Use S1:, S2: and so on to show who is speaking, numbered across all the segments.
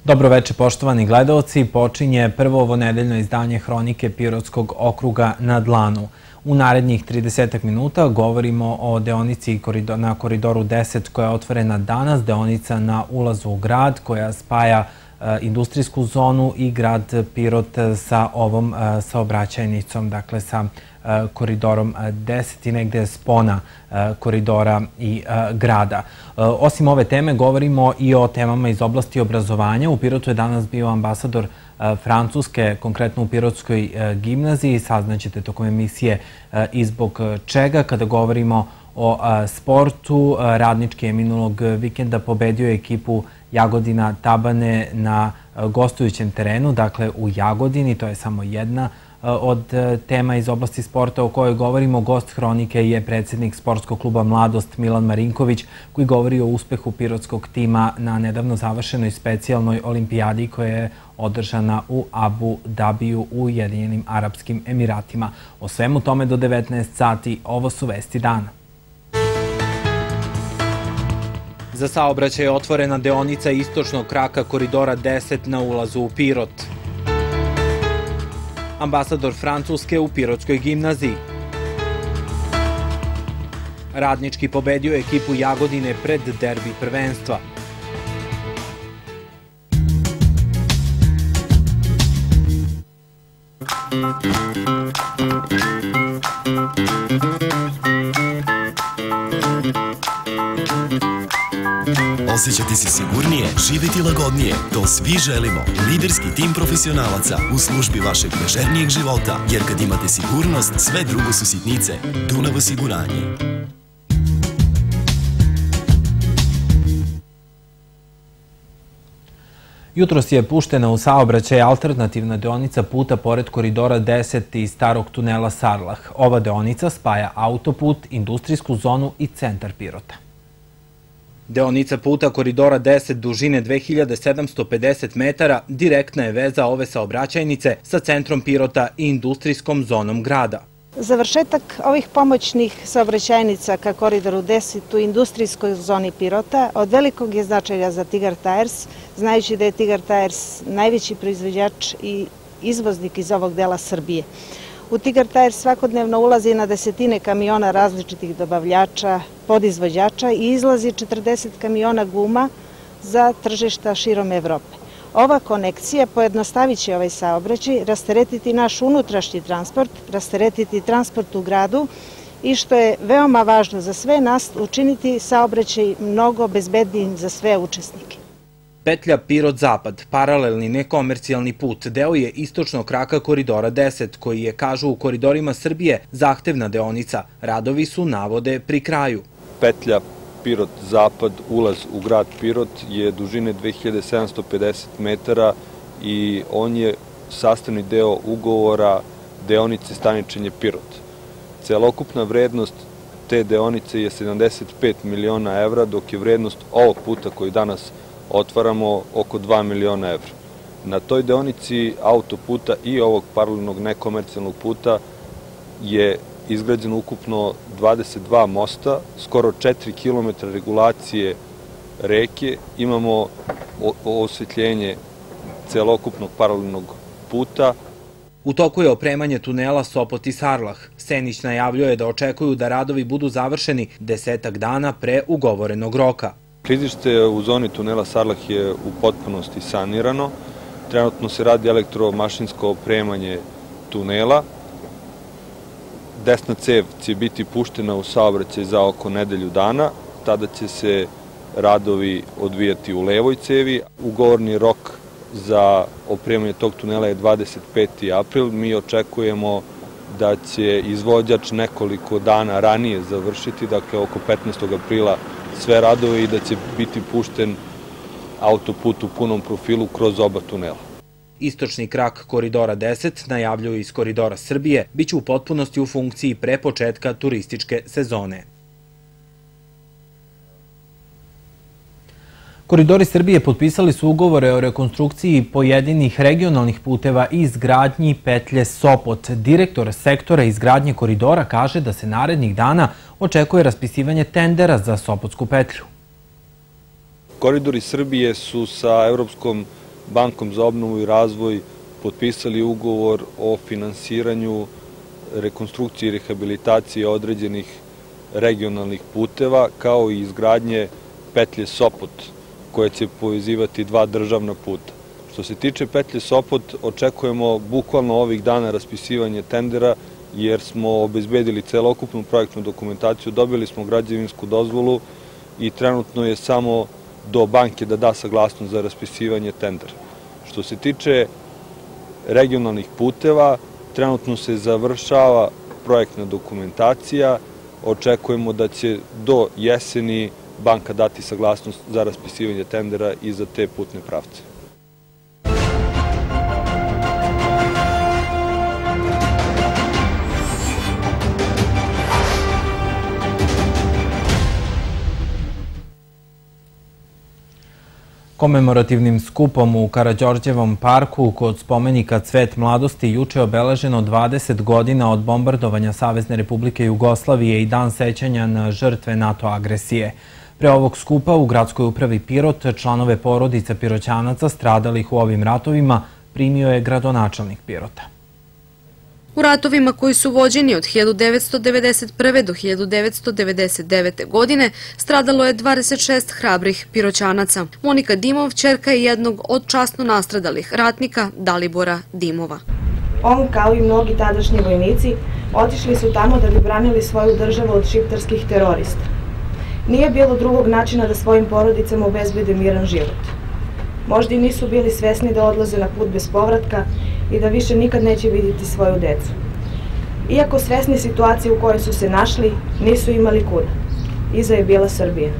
S1: Dobroveče, poštovani gledaoci. Počinje prvo ovonedeljno izdanje Hronike Pirotskog okruga na dlanu. U narednih 30 minuta govorimo o deonici na Koridoru 10 koja je otvorena danas, deonica na ulazu u grad koja spaja industrijsku zonu i grad Pirot sa ovom saobraćajnicom, dakle sa Koridorom 10 i negde spona koridora i grada. Osim ove teme, govorimo i o temama iz oblasti obrazovanja. U Pirotu je danas bio ambasador Francuske, konkretno u Pirotskoj gimnaziji. Saznaćete tokom emisije i zbog čega. Kada govorimo o sportu, Radnički je minulog vikenda pobedio ekipu Jagodina Tabane na gostujućem terenu, dakle u Jagodini. To je samo jedna od tema iz oblasti sporta o kojoj govorimo. Gost Hronike je predsjednik sportskog kluba Mladost Milan Marinković, koji govori o uspehu pirotskog tima na nedavno završenoj specijalnoj olimpijadi koja je održana u Abu Dabiju u Ujedinjenim Arapskim Emiratima. O svemu tome do 19 sati. Ovo su vesti dana. Za saobraćaj je otvorena deonica istočnog kraka Koridora 10 na ulazu u Pirot. Ambasador Francuske u Pirotskoj gimnaziji. Radnički pobedio ekipu Jagodine pred derbi prvenstva.
S2: Osjećati se sigurnije, živjeti lagodnije. To svi želimo. Liderski tim profesionalaca u službi vašeg ležernijeg života. Jer kad imate sigurnost, sve drugo su sitnice. Dunav osiguranje.
S1: Jutros je puštena u saobraćaj alternativna deonica puta pored Koridora 10 i starog tunela Sarlah. Ova deonica spaja autoput, industrijsku zonu i centar Pirota. Deonica puta Koridora 10 dužine 2750 metara direktna je veza ove saobraćajnice sa centrom Pirota i industrijskom zonom grada.
S3: Završetak ovih pomoćnih saobraćajnica ka Koridoru 10 u industrijskoj zoni Pirota od velikog je značaja za Tigar Tires, znajući da je Tigar Tires najveći proizvođač i izvoznik iz ovog dela Srbije. U Tigar Tires svakodnevno ulazi na desetine kamiona različitih dobavljača, podizvođača i izlazi 40 kamiona guma za tržišta širom Evrope. Ova konekcija pojednostavit će ovaj saobraćaj, rasteretiti naš unutrašnji transport, rasteretiti transport u gradu i što je veoma važno za sve nas, učiniti saobraćaj mnogo bezbednijim za sve učesnike.
S1: Petlja Pirot-Zapad, paralelni nekomercijalni put, deo je istočnog kraka Koridora 10, koji je, kažu u Koridorima Srbije, zahtevna deonica. Radovi su, navode, pri kraju.
S4: Petlja Pirot-Zapad, ulaz u grad Pirot, je dužine 2750 metara i on je sastavni deo ugovora deonice Staničenje Pirot. Celokupna vrednost te deonice je 75 miliona evra, dok je vrednost ovog puta koji danas otvaramo oko 2 miliona evra. Na toj deonici autoputa i ovog paralelnog nekomercijalnog puta je izgrađeno ukupno 22 mosta, skoro 4 km regulacije reke, imamo osvetljenje celokupnog paralelnog puta.
S1: U toku je opremanje tunela Sopot i Sarlah. Senić najavljuje da očekuju da radovi budu završeni 10 dana pre ugovorenog roka.
S4: Klizište u zoni tunela Sarlah je u potpunosti sanirano. Trenutno se radi elektromašinsko opremanje tunela. Desna cev će biti puštena u saobraćaj za oko nedelju dana. Tada će se radovi odvijati u levoj cevi. Ugovorni rok za opremanje tog tunela je 25. april. Mi očekujemo da će izvođač nekoliko dana ranije završiti, dakle oko 15. aprila, sve radove i da će biti pušten autoput u punom profilu kroz oba tunela.
S1: Istočni krak Koridora 10, najavljuju iz Koridora Srbije, biće u potpunosti u funkciji pre početka turističke sezone. Koridori Srbije potpisali su ugovore o rekonstrukciji pojedinih regionalnih puteva i izgradnji petlje Sopot. Direktor sektora izgradnje koridora kaže da se narednih dana očekuje raspisivanje tendera za Sopotsku petlju.
S4: Koridori Srbije su sa Evropskom Bankom za obnovu i razvoj potpisali ugovor o finansiranju rekonstrukcije i rehabilitacije određenih regionalnih puteva, kao i izgradnje petlje Sopot, koja će povezivati dva državna puta. Što se tiče petlje Sopot, očekujemo bukvalno ovih dana raspisivanje tendera, jer smo obezbedili celokupnu projektnu dokumentaciju, dobili smo građevinsku dozvolu i trenutno je samo do banke da da saglasnost za raspisivanje tendera. Što se tiče regionalnih puteva, trenutno se završava projektna dokumentacija, očekujemo da će do jeseni banka dati saglasnost za raspisivanje tendera i za te putne pravce.
S1: Komemorativnim skupom u Karađorđevom parku kod spomenika Cvet mladosti juče je obeleženo 20 godina od bombardovanja Savezne Republike Jugoslavije i dan sećanja na žrtve NATO agresije. Pre ovog skupa u gradskoj upravi Pirot članove porodica Piroćanaca stradalih u ovim ratovima primio je gradonačelnik Pirota.
S5: U ratovima koji su vođeni od 1991. do 1999. godine stradalo je 26 hrabrih Piroćanaca. Monika Dimov, ćerka je jednog od časno nastradalih ratnika Dalibora Dimova.
S6: On, kao i mnogi tadašnji vojnici, otišli su tamo da bi branili svoju državu od šiptarskih terorista. Nije bilo drugog načina da svojim porodicama obezbede miran život. Možda i nisu bili svesni da odlaze na put bez povratka i da više nikad neće vidjeti svoju decu. Iako svesni situacije u kojoj su se našli, nisu imali kuda. Iza je bila Srbija.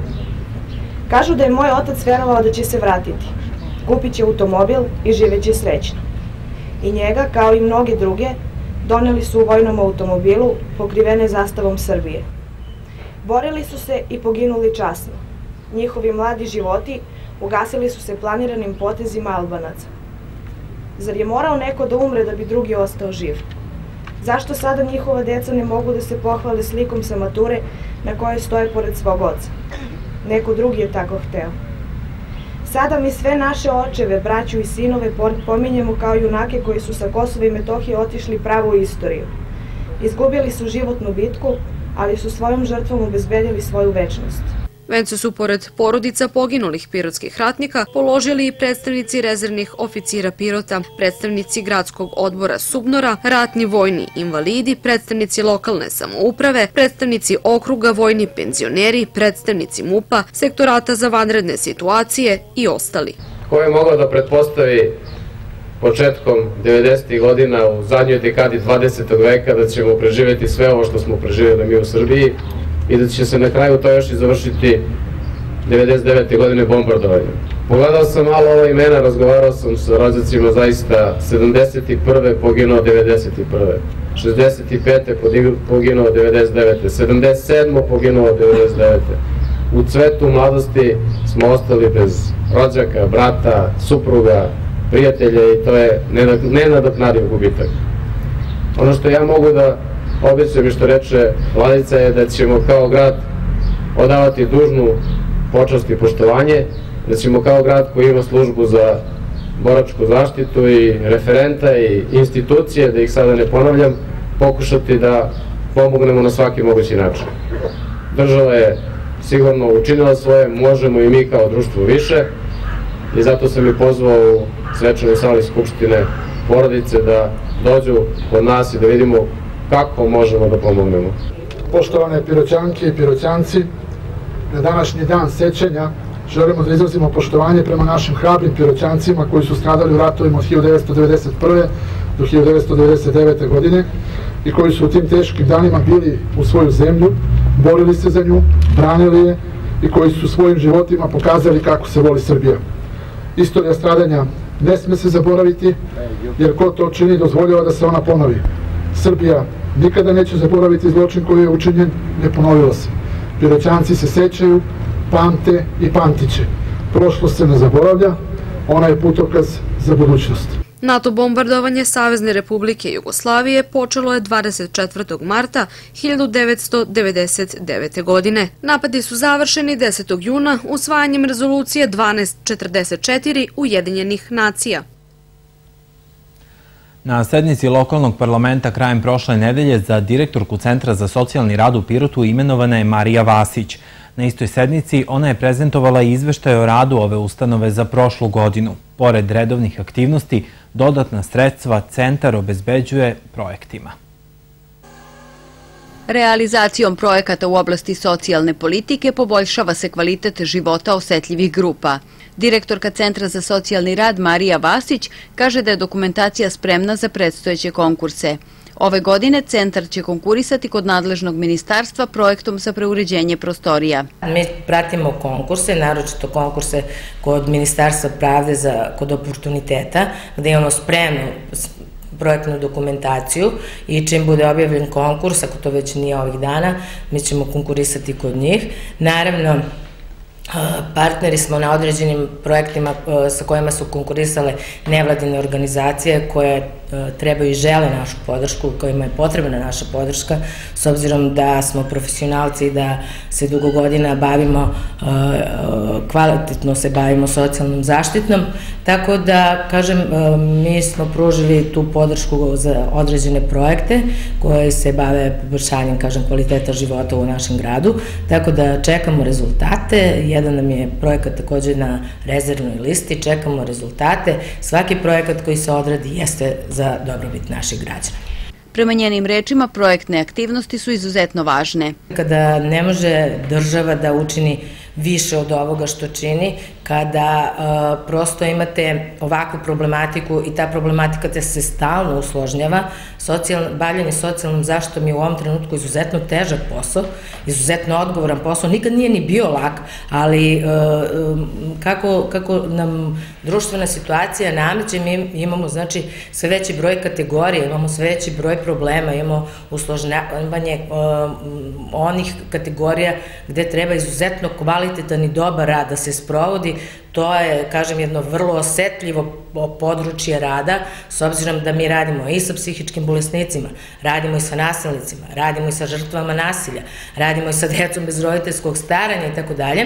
S6: Kažu da je moj otac verovao da će se vratiti. Kupit će automobil i živeće srećno. I njega, kao i mnoge druge, doneli su u vojnom automobilu pokrivene zastavom Srbije. Borili su se i poginuli časno. Njihovi mladi životi ugasili su se planiranim potezima Albanaca. Zar je morao neko da umre da bi drugi ostao živ? Zašto sada njihova deca ne mogu da se pohvale slikom sa mature na kojoj stoje pored svog oca? Neko drugi je tako hteo. Sada mi sve naše očeve, braću i sinove pominjemo kao junake koji su sa Kosova i Metohije otišli pravu istoriju. Izgubili su životnu bitku, ali su svojom žrtvom obezbedili svoju večnost.
S5: Vence su pored porodica poginulih pirotskih ratnika položili i predstavnici rezervnih oficira Pirota, predstavnici gradskog odbora Subnora, ratni vojni invalidi, predstavnici lokalne samouprave, predstavnici okruga, vojni penzioneri, predstavnici MUP-a, sektorata za vanredne situacije i ostali.
S7: Ko je mogao da pretpostavi početkom 90. godina u zadnjoj dekadi 20. veka da ćemo preživjeti sve ovo što smo preživjeli mi u Srbiji i da će se na kraju to još i završiti 99. godine bombardovanjem. Pogledao sam malo ova imena, razgovarao sam sa rođacima, zaista 71. poginuo 91. 65. poginuo 99. 77. poginuo 99. U cvetu mladosti smo ostali bez rođaka, brata, supruga, prijatelja i to je nenadoknadiv gubitak. Ono što ja mogu da obećam i što reče Vladica je da ćemo kao grad odavati dužnu počast i poštovanje, da ćemo kao grad koji ima službu za boračku zaštitu i referenta i institucije, da ih sada ne ponavljam, pokušati da pomognemo na svaki mogući način. Država je sigurno učinila svoje, možemo i mi kao društvo više i zato sam i pozvao u svečanoj sali Skupštine porodice da dođu kod nas i da vidimo kako možemo da pomognemo.
S8: Poštovane Piroćanke i Piroćanci, na današnji dan sećanja želimo da izrazimo poštovanje prema našim hrabrim Piroćancima koji su stradali u ratovima od 1991. do 1999. godine i koji su u tim teškim danima bili u svoju zemlju, borili se za nju, branili je i koji su svojim životima pokazali kako se voli Srbija. Istorija stradanja ne sme se zaboraviti, jer ko to čini dozvoljava da se ona ponovi. Srbija nikada neće zaboraviti zločin koji je učinjen, ne ponovilo se. Piroćanci se sećaju, pamte i pamtiće. Prošlost se ne zaboravlja, ona je putokaz za budućnost.
S5: NATO bombardovanje Savezne Republike Jugoslavije počelo je 24. marta 1999. godine. Napadi su završeni 10. juna usvajanjem rezolucije 1244 Ujedinjenih nacija.
S1: Na sednici lokalnog parlamenta krajem prošle nedelje za direktorku Centra za socijalni rad u Pirotu imenovana je Marija Vasić. Na istoj sednici ona je prezentovala i izveštaj o radu ove ustanove za prošlu godinu. Pored redovnih aktivnosti, dodatna sredstva centar obezbeđuje projektima.
S9: Realizacijom projekata u oblasti socijalne politike poboljšava se kvalitet života osetljivih grupa. Direktorka Centra za socijalni rad Marija Vasić kaže da je dokumentacija spremna za predstojeće konkurse. Ove godine centar će konkurisati kod nadležnog ministarstva projektom za preuređenje prostorija.
S10: Mi pratimo konkurse, naročito konkurse kod Ministarstva pravde kod oportuniteta, gde imamo spremnu projektnu dokumentaciju i čim bude objavljen konkurs, ako to već nije ovih dana, mi ćemo konkurisati kod njih. Naravno, partneri smo na određenim projektima sa kojima su konkurisale nevladine organizacije koje trebaju i žele našu podršku, kojima je potrebna naša podrška, s obzirom da smo profesionalci i da se dugo godina bavimo, kvalitetno se bavimo socijalnom zaštitnom, tako da, kažem, mi smo pružili tu podršku za određene projekte koje se bave poboljšanjem, kažem, kvaliteta života u našem gradu, tako da čekamo rezultate. Jedan nam je projekat takođe na rezervnoj listi, čekamo rezultate. Svaki projekat koji se odradi jeste za dobrobit naših građana.
S9: Prema njenim rečima, projektne aktivnosti su izuzetno važne.
S10: Kada ne može država da učini više od ovoga što čini, kada prosto imate ovakvu problematiku i ta problematika te se stalno usložnjava, bavljanje socijalnom zaštitom je u ovom trenutku izuzetno težak posao, izuzetno odgovoran posao, nikad nije ni bio lak, ali kako nam društvena situacija nameće, mi imamo znači sve veći broj kategorija, imamo sve veći broj problema, imamo usložnjavanje onih kategorija gde treba izuzetno kvalitetan i dobar rad da se sprovodi. To je, kažem, jedno vrlo osetljivo područje rada, s obzirom da mi radimo i sa psihičkim bolesnicima, radimo i sa nasilnicima, radimo i sa žrtvama nasilja, radimo i sa decom bez roditeljskog staranja i tako dalje.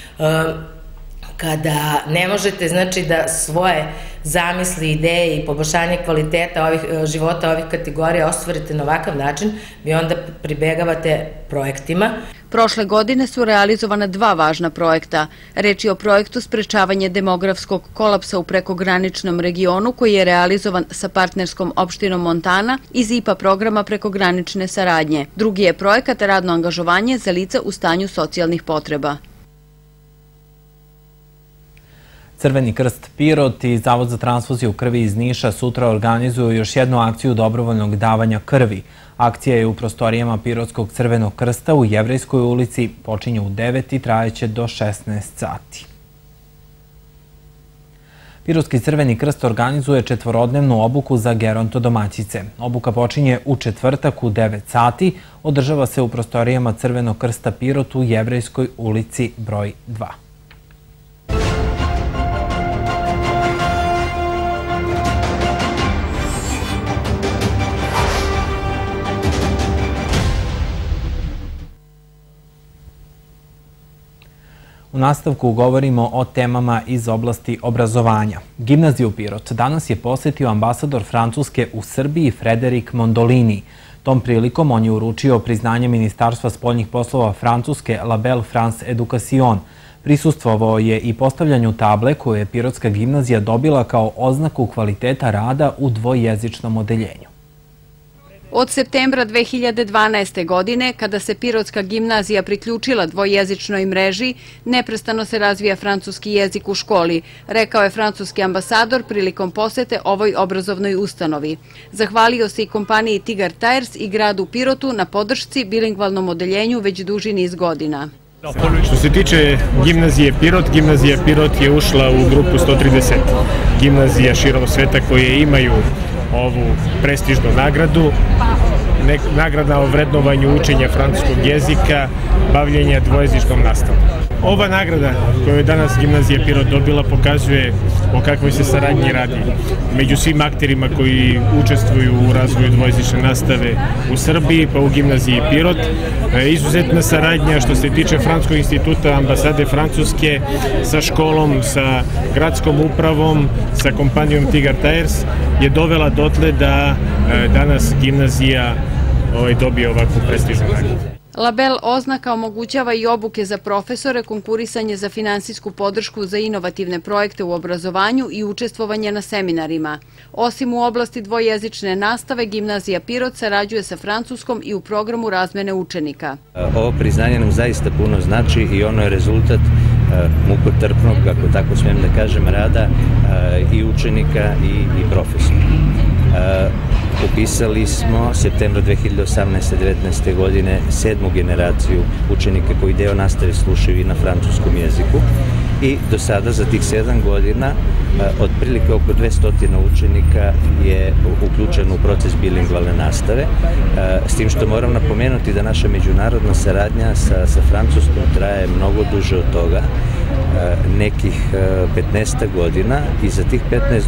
S10: Kada ne možete, znači, da svoje zamisli, ideje i poboljšanje kvaliteta života ovih kategorija ostvarite na ovakav način, vi onda pribegavate projektima.
S9: Prošle godine su realizovana dva važna projekta. Reč je o projektu sprečavanje demografskog kolapsa u prekograničnom regionu koji je realizovan sa partnerskom opštinom Montana iz IPA programa prekogranične saradnje. Drugi je projekat radno angažovanje za lica u stanju socijalnih potreba.
S1: Crveni krst Pirot i Zavod za transfuziju krvi iz Niša sutra organizuju još jednu akciju dobrovoljnog davanja krvi. Akcija je u prostorijama Pirotskog crvenog krsta u Jevrejskoj ulici, počinje u 9 i trajeće do 16 sati. Pirotski crveni krst organizuje četvorodnevnu obuku za gerontodomaćice. Obuka počinje u četvrtak u 9 sati, održava se u prostorijama Crvenog krsta Pirot u Jevrejskoj ulici broj 2. U nastavku govorimo o temama iz oblasti obrazovanja. Gimnaziju Pirot danas je posetio ambasador Francuske u Srbiji Frederik Mondolini. Tom prilikom on je uručio priznanje Ministarstva spoljnih poslova Francuske La Belle France Education. Prisustvovao je i postavljanju table koju je Pirotska gimnazija dobila kao oznaku kvaliteta rada u dvojezičnom odeljenju.
S9: Od septembra 2012. godine, kada se Pirotska gimnazija priključila dvojezičnoj mreži, neprestano se razvija francuski jezik u školi, rekao je francuski ambasador prilikom posete ovoj obrazovnoj ustanovi. Zahvalio se i kompaniji Tigar Tires i gradu Pirotu na podršci bilingvalnom odeljenju već duži niz godina.
S11: Što se tiče gimnazije Pirot je ušla u grupu 130 gimnazija širom sveta koje imaju ovu prestižnu nagradu, nagrada o vrednovanju učenja francuskog jezika, bavljenja dvojezičnom nastavom. Ova nagrada koju je danas Gimnazija Pirot dobila pokazuje o kakvoj se saradnji radi među svim akterima koji učestvuju u razvoju dvojezične nastave u Srbiji, pa u Gimnaziji Pirot. Izuzetna saradnja što se tiče Francuskog instituta, ambasade Francuske, sa školom, sa gradskom upravom, sa kompanijom Tigar Tires je dovela dotle da danas gimnazija dobije ovakvu prestižnu nagradu.
S9: Label oznaka omogućava i obuke za profesore, konkurisanje za finansijsku podršku za inovativne projekte u obrazovanju i učestvovanje na seminarima. Osim u oblasti dvojezične nastave, Gimnazija Pirot sarađuje sa Francuskom i u programu razmene učenika.
S12: Ovo priznanje nam zaista puno znači i ono je rezultat mukotrpnog, ako tako smijem da kažem, rada i učenika i profesora. Upisali smo septembra 2018-19. godine 7. generaciju učenika koji deo nastave slušaju i na francuskom jeziku i do sada za tih 7 godina otprilike oko 200 učenika je uključeno u proces bilingvalne nastave, s tim što moram napomenuti da naša međunarodna saradnja sa Francuskom traje mnogo duže od toga, nekih 15 godina i za tih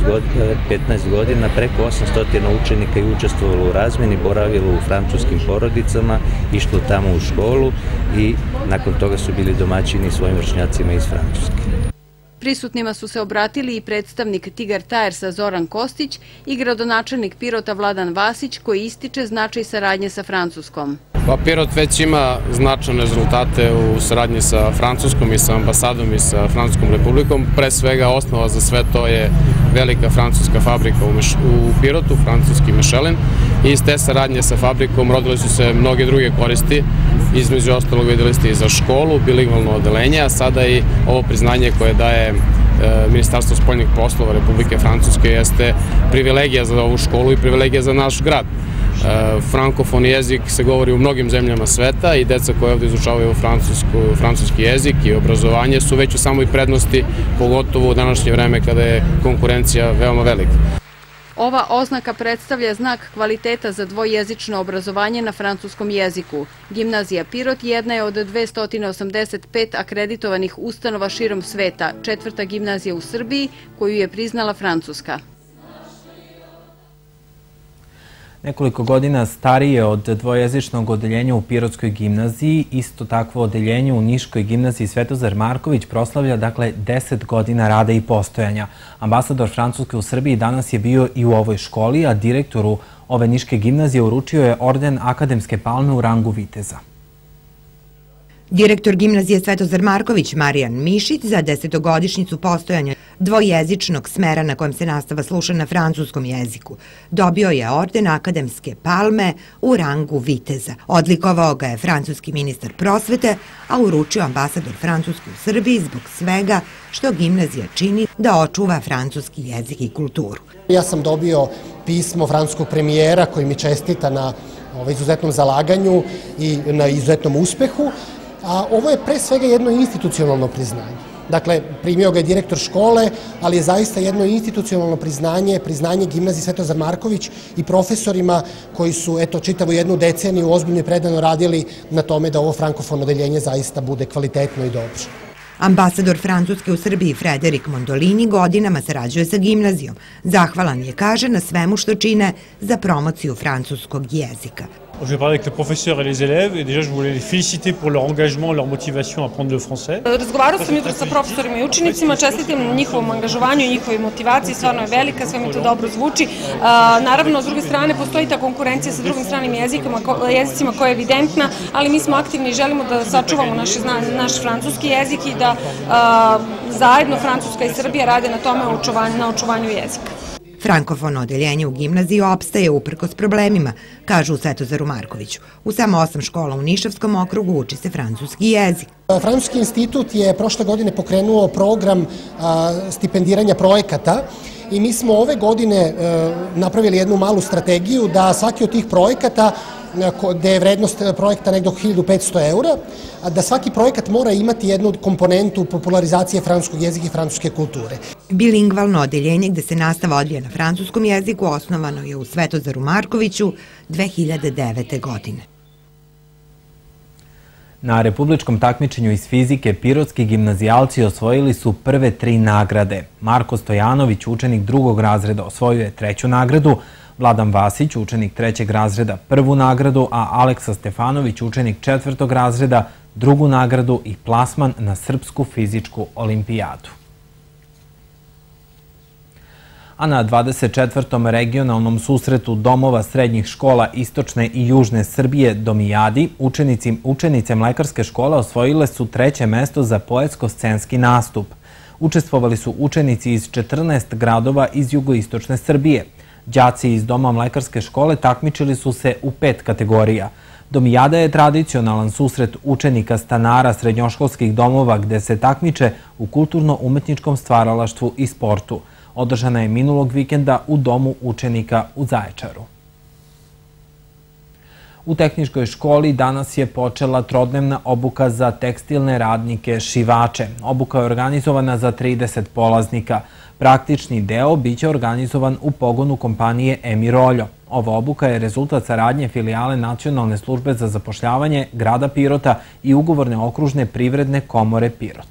S12: 15 godina preko 800 učenika je učestvovalo u razmeni, boravilo u francuskim porodicama, išlo tamo u školu i nakon toga su bili domaćini svojim vršnjacima iz Francuske.
S9: Prisutnima su se obratili i predstavnik Tigar Tiresa Zoran Kostić i gradonačelnik Pirota Vladan Vasić, koji ističe značaj saradnje sa Francuskom.
S7: Pirot već ima značajne rezultate u saradnji sa Francuskom i sa ambasadom i sa Francuskom republikom. Pre svega osnova za sve to je velika francuska fabrika u Pirotu, francuski Michelin. I iz te saradnje sa fabrikom rodile su se mnoge druge koristi. Između ostalog videli ste i za školu, bilingvalno odeljenje, a sada i ovo priznanje koje daje Ministarstvo spoljnih poslova Republike Francuske jeste privilegija za ovu školu i privilegija za naš grad. Frankofoni jezik se govori u mnogim zemljama sveta i deca koje ovdje izučavaju francuski jezik i obrazovanje su već u samoj prednosti, pogotovo u današnje vreme kada je konkurencija veoma velika.
S9: Ova oznaka predstavlja znak kvaliteta za dvojezično obrazovanje na francuskom jeziku. Gimnazija Pirot jedna je od 285 akreditovanih ustanova širom sveta, 4. gimnazija u Srbiji koju je priznala Francuska.
S1: Nekoliko godina starije od dvojezičnog odeljenja u Pirotskoj gimnaziji, isto takvo odeljenje u Niškoj gimnaziji Svetozar Marković proslavlja 10 godina rada i postojanja. Ambasador Francuske u Srbiji danas je bio i u ovoj školi, a direktoru ove Niške gimnazije uručio je orden Akademske palme u rangu viteza.
S13: Direktor gimnazije Svetozar Marković Marijan Mišić za 10-godišnjicu postojanja dvojezičnog smera na kojem se nastava sluša na francuskom jeziku dobio je orden Akademske palme u rangu viteza. Odlikovao ga je francuski ministar prosvete, a uručio ambasador Francuske u Srbiji zbog svega što gimnazija čini da očuva francuski jezik i kulturu.
S14: Ja sam dobio pismo francuskog premijera koji mi čestita na izuzetnom zalaganju i na izuzetnom uspehu. A ovo je pre svega jedno institucionalno priznanje. Dakle, primio ga je direktor škole, ali je zaista jedno institucionalno priznanje gimnazije Svetozar Marković i profesorima koji su, čitavu jednu deceniju ozbiljno i predano radili na tome da ovo frankofono odeljenje zaista bude kvalitetno i dobro.
S13: Ambasador Francuske u Srbiji Frederik Mondolini godinama sarađuje sa gimnazijom. Zahvalan je, kaže, na svemu što čine za promociju francuskog jezika.
S15: Je vais parler avec les professeurs et les élèves et déjà je voulais les féliciter pour leur engagement, leur motivation à apprendre le français.
S16: Razgovarao sam jutros sa profesorima i učenicima, čestitam na njihovom angažovanju i njihovoj motivaciji, stvarno je velika, sve mi to dobro zvuči. Naravno, s druge strane, postoji ta konkurencija sa drugim stranim jezicima koja je evidentna, ali mi smo aktivni i želimo da sačuvamo naš francuski jezik i da zajedno Francuska i Srbija rade na tome na očuvanju jezika.
S13: Frankofono odeljenje u gimnaziji opstaje uprkos problemima, kažu u Svetozaru Markoviću. U samo 8 škola u Nišavskom okrugu uči se francuski jezik.
S14: Francuski institut je prošle godine pokrenuo program stipendiranja projekata i mi smo ove godine napravili jednu malu strategiju da svaki od tih projekata, gde je vrednost projekta nekdo 1500 eura, da svaki projekat mora imati jednu komponentu popularizacije francuskog jezika i francuske kulture.
S13: Bilingvalno odeljenje gde se nastava odvija na francuskom jeziku osnovano je u Svetozaru Markoviću 2009. godine.
S1: Na republičkom takmičenju iz fizike pirotski gimnazijalci osvojili su prve 3 nagrade. Marko Stojanović, učenik 2. razreda, osvojio je 3. nagradu, Vladan Vasić, učenik 3. razreda, 1. nagradu, a Aleksa Stefanović, učenik 4. razreda, 2. nagradu i plasman na Srpsku fizičku olimpijadu. A na 24. regionalnom susretu domova srednjih škola Istočne i Južne Srbije Domijadi, učenice Mlekarske škole osvojile su 3. mesto za poetsko-scenski nastup. Učestvovali su učenici iz 14 gradova iz jugoistočne Srbije. Đaci iz Doma Mlekarske škole takmičili su se u 5 kategorija. Domijada je tradicionalan susret učenika stanara srednjoškolskih domova gde se takmiče u kulturno-umetničkom stvaralaštvu i sportu. Održana je minulog vikenda u Domu učenika u Zaječaru. U tehničkoj školi danas je počela trodnevna obuka za tekstilne radnike šivače. Obuka je organizovana za 30 polaznika. Praktični deo biće organizovan u pogonu kompanije Emiroljo. Ova obuka je rezultat saradnje filijale Nacionalne službe za zapošljavanje grada Pirota i ugovorne okružne privredne komore Pirot.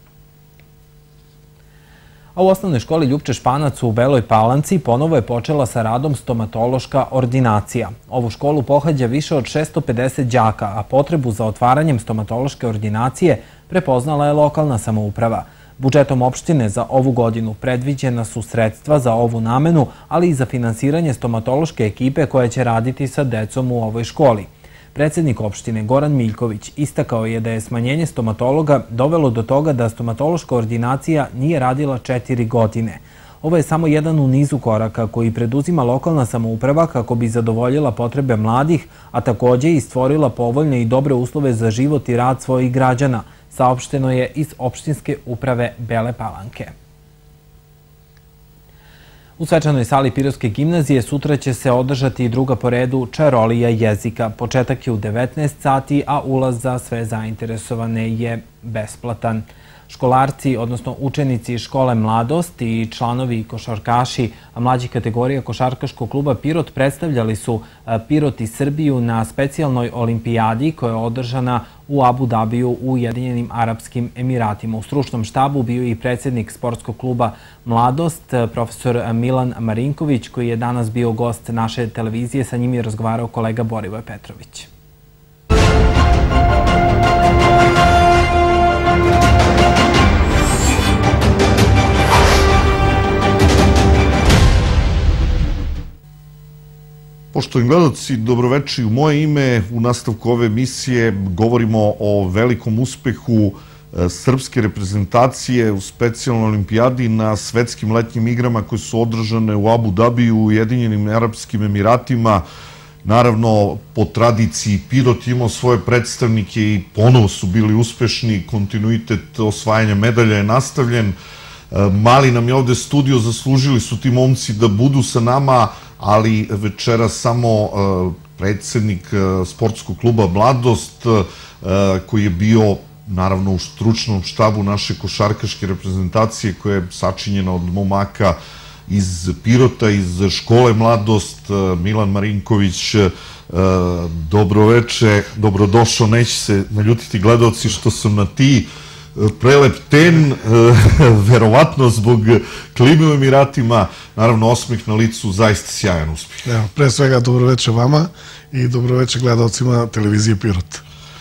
S1: A u osnovnoj školi Ljupče Španac u Beloj Palanci ponovo je počela sa radom stomatološka ordinacija. Ovu školu pohađa više od 650 đaka, a potrebu za otvaranjem stomatološke ordinacije prepoznala je lokalna samouprava. Budžetom opštine za ovu godinu predviđena su sredstva za ovu namenu, ali i za finansiranje stomatološke ekipe koja će raditi sa decom u ovoj školi. Predsednik opštine Goran Miljković istakao je da je smanjenje stomatologa dovelo do toga da stomatološka ordinacija nije radila 4 godine. Ovo je samo jedan u nizu koraka koji preduzima lokalna samouprava kako bi zadovoljila potrebe mladih, a takođe i stvorila povoljne i dobre uslove za život i rad svojih građana, saopšteno je iz opštinske uprave Bele Palanke. U svečanoj sali Pirotske gimnazije sutra će se održati i druga po redu čarolija jezika. Početak je u 19 sati, a ulaz za sve zainteresovane je besplatan. Školarci, odnosno učenici škole Mladost i članovi i košarkaši mlađih kategorija Košarkaškog kluba Pirot predstavljali su Pirot i Srbiju na specijalnoj olimpijadi koja je održana u Abu Dabiju u Ujedinjenim Arapskim Emiratima. U stručnom štabu bio i predsjednik sportskog kluba Mladost, profesor Milan Marinković, koji je danas bio gost naše televizije. Sa njim je razgovarao kolega Borivoje Petrović.
S17: Poštovani gledalci, dobroveče. U moje ime, u nastavku ove emisije govorimo o velikom uspehu srpske reprezentacije u specijalnoj olimpijadi na svetskim letnjim igrama koje su održane u Abu Dabiju u Ujedinjenim Arapskim Emiratima. Naravno, po tradiciji Pirot imao svoje predstavnike i ponovo su bili uspešni, kontinuitet osvajanja medalja je nastavljen. Mali nam je ovde studio, zaslužili su ti momci da budu sa nama, ali večera samo predsednik sportskog kluba Mladost, koji je bio naravno u stručnom štabu naše košarkaške reprezentacije koja je sačinjena od momaka iz Pirota, iz škole Mladost. Milan Marinković, dobroveče, dobrodošao, neće se naljutiti gledalci što sam na ti. Prelep ten, verovatno zbog klime u Emiratima, naravno osmeh na licu, zaista sjajan uspjeh.
S18: Pre svega dobroveče vama i dobroveče gledalcima televizije Pirot.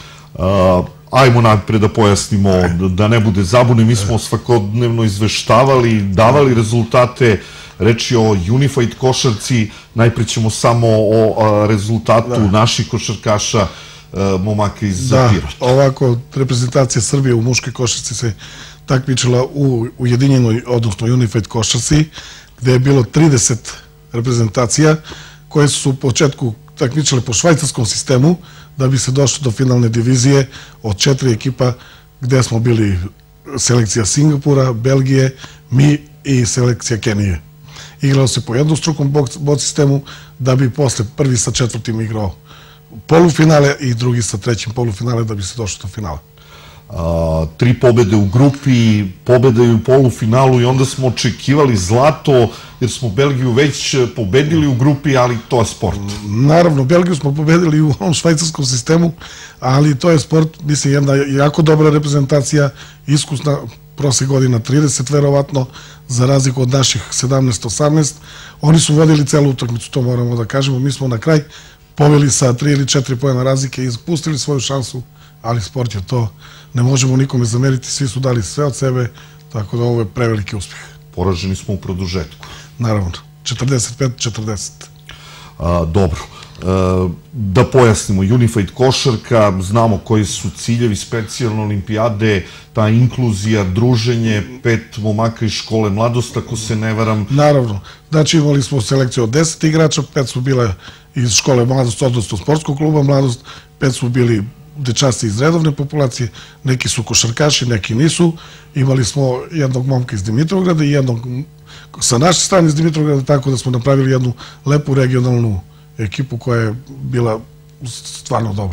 S17: Ajmo najpred da pojasnimo, da ne bude zabune, mi smo svakodnevno izveštavali, davali rezultate, reč je o Unified košarci, najpre ćemo samo o rezultatu naših košarkaša, momaka iz Pirota.
S18: Ovako, reprezentacija Srbije u muškoj košarci se takmičila u Ujedinjenoj, odnosno Unified košarci, gde je bilo 30 reprezentacija koje su u početku takmičile po švajcarskom sistemu da bi se došlo do finalne divizije od 4 ekipa gde smo bili selekcija Singapura, Belgije, mi i selekcija Kenije. Igralo se po jednostrukom bod sistemu da bi posle prvi sa četvrtim igrao polufinale i drugi sa trećim polufinale da bi se došlo do finala.
S17: 3 pobede u grupi, pobede u polufinalu i onda smo očekivali zlato jer smo Belgiju već pobedili u grupi, ali to je sport.
S18: Naravno, Belgiju smo pobedili u ovom švajcarskom sistemu, ali to je sport, mislim, jedna jako dobra reprezentacija, iskusna, prošle godina 30, verovatno, za razliku od naših 17-18. Oni su vodili celu utakmicu, to moramo da kažemo. Mi smo na kraj poveli sa 3 ili 4 poena razlike i ispustili svoju šansu, ali sport je to. Ne možemo nikome zameriti, svi su dali sve od sebe, tako da ovo je preveliki uspjeh.
S17: Poraženi smo u produžetku.
S18: Naravno, 45-40.
S17: Dobro. Da pojasnimo, Unified košarka, znamo koji su ciljevi specijalne olimpijade, ta inkluzija, druženje, 5 momaka iz škole mladost, ako se ne varam.
S18: Naravno, znači imali smo selekciju od 10 igrača, 5 su bile iz škole mladost, odnosno sportskog kluba mladost, 5 su bili dečaci iz redovne populacije, neki su košarkaši, neki nisu. Imali smo jednog momka iz Dimitrovgrada i jednog sa naše strane iz Dimitrovgrada, tako da smo napravili jednu lepu regionalnu ekipu koja je bila stvarno dobra.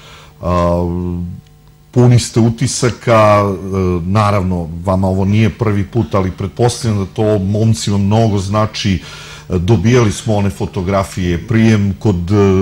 S17: Puni ste utisaka, naravno, vama ovo nije prvi put, ali pretpostavljam da to momcima mnogo znači. Dobijali smo one fotografije, prijem kod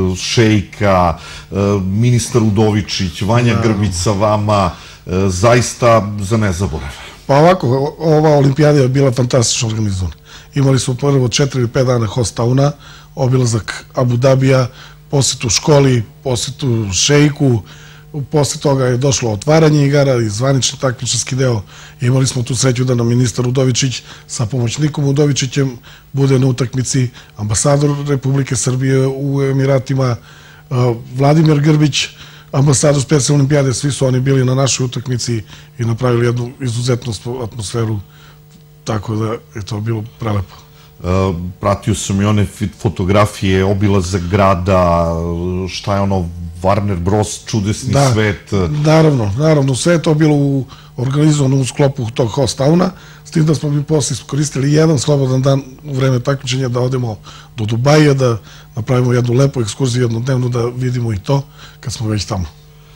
S17: šejka, ministar Udovičić, Vanja Grbić sa vama, zaista za nezaborav.
S18: Pa ovako, ova olimpijada je bila fantastično organizovana. Imali smo prvo 4 ili 5 dana hostauna, obilazak Abu Dabija, posjetu školi, posjetu šejku, posle toga je došlo otvaranje igara i zvanični takmičarski deo. Imali smo tu sreću da nam ministar Udovičić sa pomoćnikom Udovičićem bude na utakmici, ambasador Republike Srbije u Emiratima, Vladimir Grbić, ambasador specijalne olimpijade, svi su oni bili na našoj utakmici i napravili jednu izuzetnu atmosferu, tako da je to bilo prelepo.
S17: Pratio sam i one fotografije, obilazak grada, šta je ono, Warner Bros, čudesni svet.
S18: Naravno, sve je to bilo organizovano u sklopu tog hostauna, s tim da smo mi posle iskoristili jedan slobodan dan u vreme takmičenja da odemo do Dubaja, da napravimo jednu lepu ekskurziju jednodnevnu, da vidimo i to kad smo već tamo.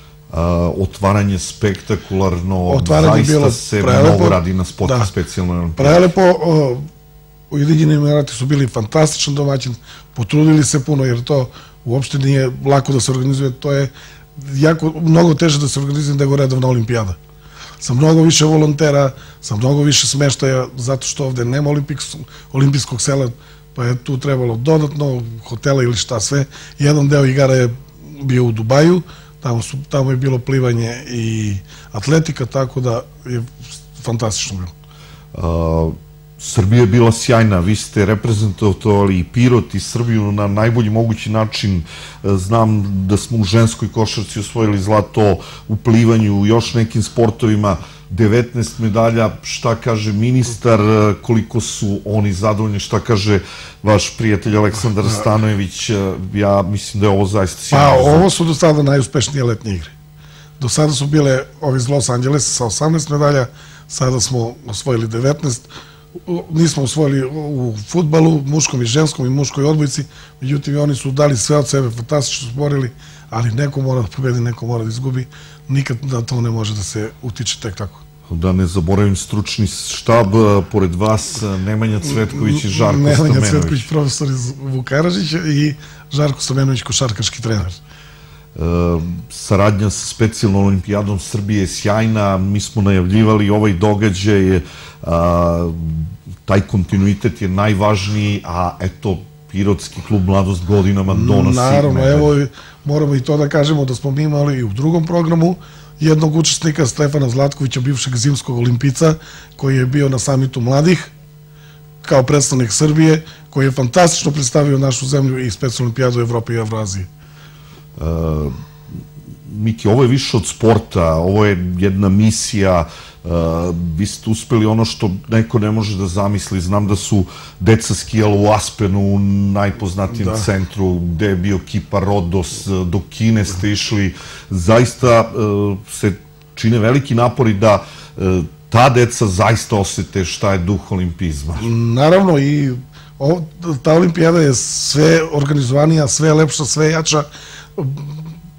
S17: Otvaranje spektakularno, zaista se mnogo radi na sportu specijalnoj olimpijadi.
S18: Prelepo, Ujedinjeni Emirati su bili fantastičan domaćin, potrudili se puno jer to uopšte nije lako da se organizuje, to je mnogo teže da se organizuje nego redovna olimpijada. Sa mnogo više volontera, sa mnogo više smeštaja, zato što ovde nema olimpijskog sela, pa je tu trebalo dodatno hotela ili šta sve. Jedan deo igara je bio u Dubaju, tamo je bilo plivanje i atletika, tako da je fantastično bilo.
S17: Srbija je bila sjajna, vi ste reprezentovali i Pirot i Srbiju na najbolji mogući način. Znam da smo u ženskoj košarci osvojili zlato, u plivanju, u još nekim sportovima, 19 medalja. Šta kaže ministar, koliko su oni zadovoljni, šta kaže vaš prijatelj Aleksandar Stanojević? Ja mislim da je ovo zaista sjajno.
S18: Pa ovo su do sada najuspešnije letnje igre. Do sada su bile ovi iz Los Angelesa sa 18 medalja, sada smo osvojili 19. Nismo osvojili u fudbalu, muškom i ženskom i muškoj odbojci, međutim oni su dali sve od sebe, fantastično su borili, ali neko mora da pobedi, neko mora da izgubi, nikad da to ne može da se utiče tek tako.
S17: Da ne zaboravim stručni štab, pored vas Nemanja Cvetković i Žarko Stamenović.
S18: Nemanja Cvetković, profesor iz Vukaražića i Žarko Stamenović, košarkaški trener.
S17: Saradnja sa specijalnom olimpijadom Srbije je sjajna, mi smo najavljivali ovaj događaj, taj kontinuitet je najvažniji, a eto, Pirotski klub Mladost godinama donosi.
S18: Naravno, evo, moramo i to da kažemo da smo mi imali i u drugom programu jednog učesnika, Stefana Zlatkovića, bivšeg zimskog olimpica, koji je bio na samitu mladih, kao predstavnik Srbije, koji je fantastično predstavio našu zemlju i specijalnu olimpijadu Evrope i Evrazije.
S17: Miki, ovo je više od sporta, ovo je jedna misija, vi ste uspeli ono što neko ne može da zamisli. Znam da su deca skijala u Aspenu, u najpoznatijem centru, gde je bio Kipa Rodos, do Kine ste išli. Zaista se čine veliki napori da ta deca zaista osete šta je duh olimpizma.
S18: Naravno, i ta olimpijada je sve organizovanija, sve lepša, sve jača.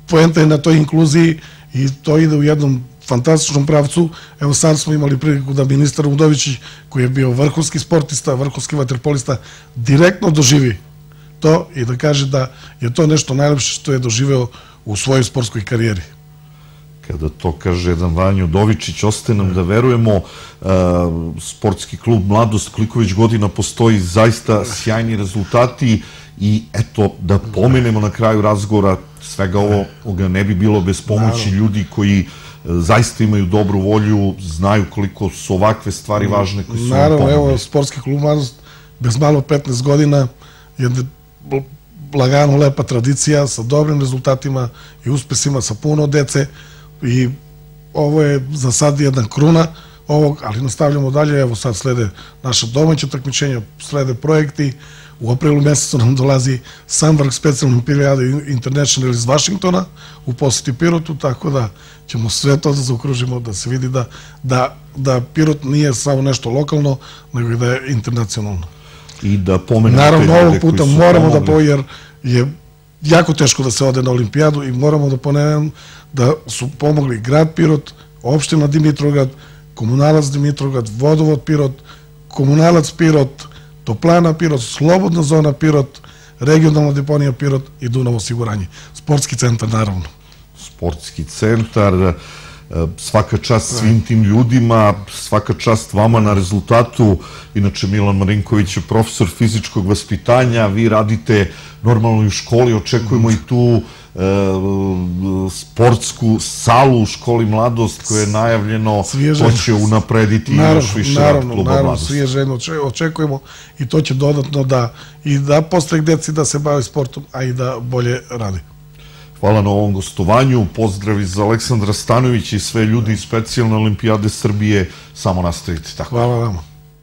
S18: poenta je na toj inkluziji i to ide u jednom fantastičnom pravcu. Evo sad smo imali priliku da ministar Udovičić, koji je bio vrhunski sportista, vrhunski vaterpolista, direktno doživi to i da kaže da je to nešto najlepše što je doživeo u svojoj sportskoj karijeri.
S17: Kada to kaže jedan Vanja Udovičić, ostaje nam da verujemo. Sportski klub Mladost, koliko već godina postoji, zaista sjajni rezultati i eto, da pomenemo na kraju razgovora, svega ovoga ne bi bilo bez pomoći ljudi koji zaista imaju dobru volju, znaju koliko su ovakve stvari važne koji su vam pomogli.
S18: Naravno, evo, sportski klub Mladost, bez malo 15 godina, je lagano lepa tradicija sa dobrim rezultatima i uspesima, sa puno dece i ovo je za sad jedna kruna ovog, ali nastavljamo dalje. Evo sad slede naša domaća takmičenja, slede projekti. U aprilu mesecu nam dolazi sam vrh specijalne olimpijade International iz Vašingtona u poseti Pirotu, tako da ćemo sve to da zaokružimo, da se vidi da Pirot nije samo nešto lokalno, nego i da je internacionalno.
S17: I da pomenemo
S18: naravno, ovog puta moramo da jer je jako teško da se ode na olimpijadu i moramo da pomenem da su pomogli grad Pirot, opština Dimitrovgrad, komunalac Dimitrovgrad, vodovod Pirot, komunalac Pirot, toplana Pirot, slobodna zona Pirot, regionalna deponija Pirot i Dunav osiguranje. Sportski centar, naravno.
S17: Sportski centar, svaka čast svim tim ljudima, svaka čast vama na rezultatu. Inače, Milan Marinković je profesor fizičkog vaspitanja, vi radite normalno i u školi, očekujemo i tu sportsku salu u školi Mladost koja je najavljeno, to će unaprediti još više rad kluba Mladost.
S18: Naravno, svježeno očekujemo i to će dodatno da postoje deci da se bave sportom, a i da bolje radi.
S17: Hvala na ovom gostovanju, pozdravi za Aleksandra Stanovića i sve ljudi iz specijalne olimpijade Srbije, samo nastavite tako.
S18: Hvala vama.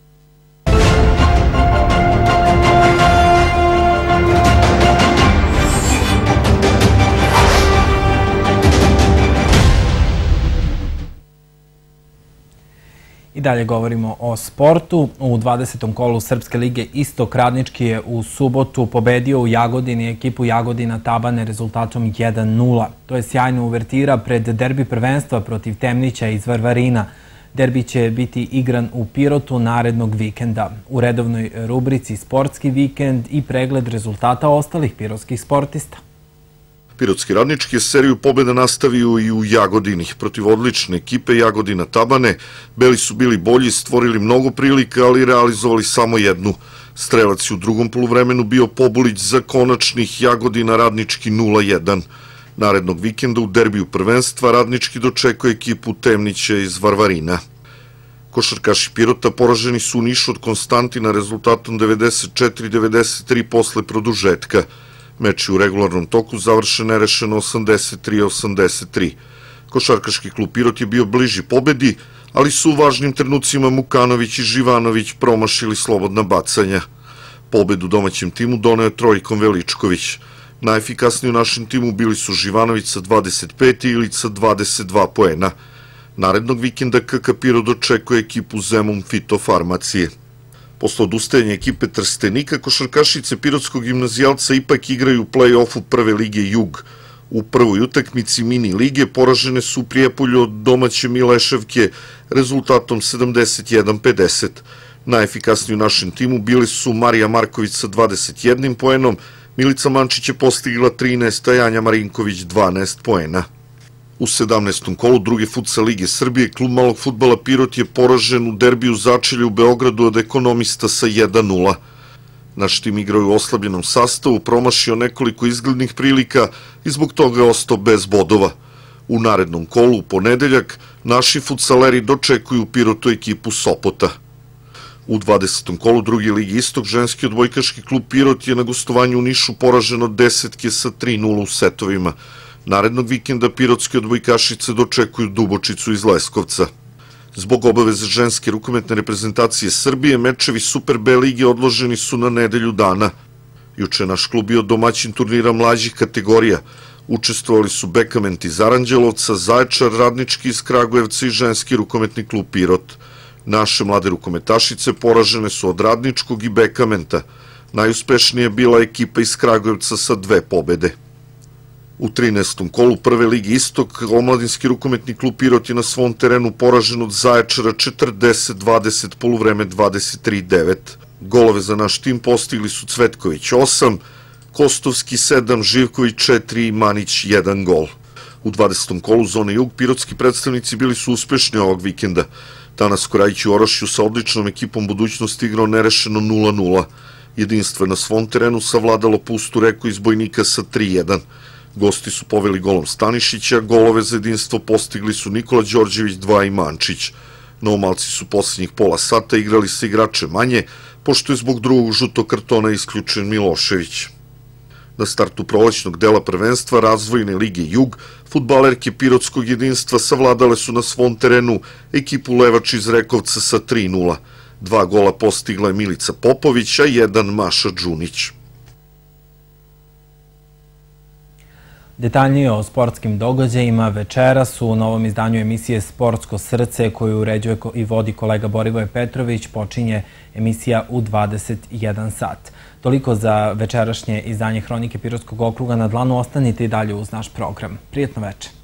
S1: I dalje govorimo o sportu. U 20. kolu Srpske lige Istok Radnički je u subotu pobedio u Jagodini ekipu Jagodina Tabane rezultatom 1:0. To je sjajna uvertira pred derbi prvenstva protiv Temnića iz Varvarina. Derbi će biti igran u Pirotu narednog vikenda. U redovnoj rubrici Sportski vikend i pregled rezultata ostalih pirotskih sportista.
S17: Pirotski Radnički je seriju pobjeda nastavio i u Jagodini. Protiv odlične ekipe Jagodina Tabane, Beli su bili bolji, stvorili mnogo prilika, ali realizovali samo jednu. Strelac je u drugom poluvremenu bio Pobulić za konačnih Jagodina Radnički 0:1. Narednog vikenda u derbiju prvenstva Radnički dočekuje ekipu Temnića iz Varvarina. Košarkaši Pirota poraženi su u Nišu od Konstantina rezultatom 94-93 posle produžetka. Meč je u regularnom toku završen nerešeno 83-83. Košarkaški klub Pirot je bio bliži pobedi, ali su u važnim trenucima Mukanović i Živanović promašili slobodna bacanja. Pobedu domaćem timu doneo je trojkom Veličković. Najefikasniji u našem timu bili su Živanović sa 25 i Ilić sa 22 poena. Narednog vikenda KK Pirot očekuje ekipu Zemun Fitofarmacije. Posle odustajanja ekipe Trstenika, košarkašice pirotskog gimnazijalca ipak igraju u play-offu prve lige Jug. U prvoj utakmici mini lige poražene su u Prijepolju od domaće Mileševke rezultatom 71-50. Najefikasniji u našem timu bili su Marija Marković sa 21 poenom, Milica Mančić je postigla 13, a Janja Marinković 12 poena. U 17. kolu druge futsal lige Srbije klub malog fudbala Pirot je poražen u derbiju začelja u Beogradu od Ekonomista sa 1:0. Naš tim igrao je u oslabljenom sastavu, promašio nekoliko izglednih prilika i zbog toga je ostao bez bodova. U narednom kolu, u ponedeljak, naši futsaleri dočekuju Pirotu ekipu Sopota. U 20. kolu druge lige Istok ženski odbojkaški klub Pirot je na gostovanju u Nišu poražen od Desetke sa 3:0 u setovima. Narednog vikenda pirotske odbojkašice dočekuju Dubočicu iz Leskovca. Zbog obaveze ženske rukometne reprezentacije Srbije, mečevi Super B lige odloženi su na nedelju dana. Juče naš klub bio domaćin turnira mlađih kategorija. Učestvovali su Bekament iz Aranđelovca, Zaječar, Radnički iz Kragujevca i ženski rukometni klub Pirot. Naše mlade rukometašice poražene su od Radničkog i Bekamenta. Najuspešnija je bila ekipa iz Kragujevca sa 2 pobede. U 13. kolu Prve ligi Istok, omladinski rukometni klub Pirot je na svom terenu poražen od Zaječara 40-20, poluvreme 23-9. Golove za naš tim postigli su Cvetković 8, Kostovski 7, Živković 4 i Manić 1 gol. U 20. kolu zone Jug pirotski predstavnici bili su uspešni ovog vikenda. Danas Korajić u Orašju sa odličnom ekipom Budućnosti igrao nerešeno 0-0. Jedinstvo je na svom terenu savladalo Pustu Reku iz Bojnika sa 3-1. Gosti su poveli golom Stanišića, golove za jedinstvo postigli su Nikola Đorđević 2 i Mančić. Novomalci su posljednjih pola sata igrali sa igrače manje, pošto je zbog drugog žutog kartona isključen Milošević. Na startu prolećnog dela prvenstva Razvojne lige Jug, fudbalerke pirotskog jedinstva savladale su na svom terenu ekipu Levač iz Rekovca sa 3-0. 2 gola postigla je Milica Popović, a 1 Maša Đunić.
S1: Detaljnije o sportskim događajima večeras u novom izdanju emisije Sportsko srce koju uređuje i vodi kolega Borivoje Petrović počinje emisija u 21 sat. Toliko za večerašnje izdanje Hronike Pirotskog okruga na dlanu. Ostanite i dalje uz naš program. Prijetno večer.